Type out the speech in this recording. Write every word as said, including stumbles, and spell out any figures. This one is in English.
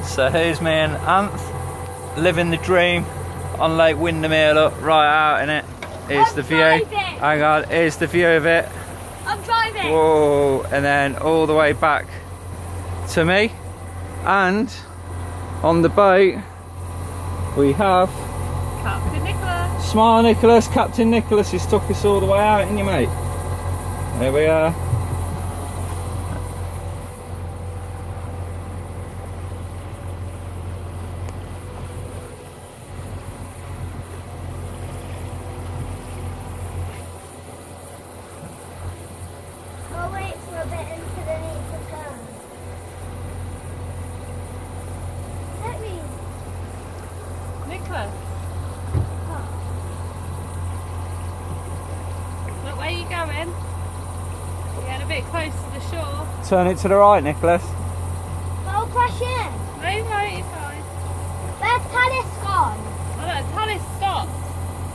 So here's me and Anth living the dream on Lake Windermere. Look, right out in it. Here's I'm the view. driving. Hang on, here's the view of it. I'm driving. Whoa, and then all the way back to me. And on the boat we have Captain Nicolas. Smile Nicholas. Captain Nicholas has took us all the way out, ain't you, mate? There we are. I'll wait for a bit until I need to go. Let me. Nicolas, Oh. look where you going. You're getting a bit close to the shore. Turn it to the right, Nicholas. I'll crash in. No, no, you're fine.